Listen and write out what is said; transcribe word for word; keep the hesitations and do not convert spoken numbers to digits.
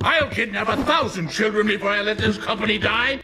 I'll kidnap a thousand children before I let this company die.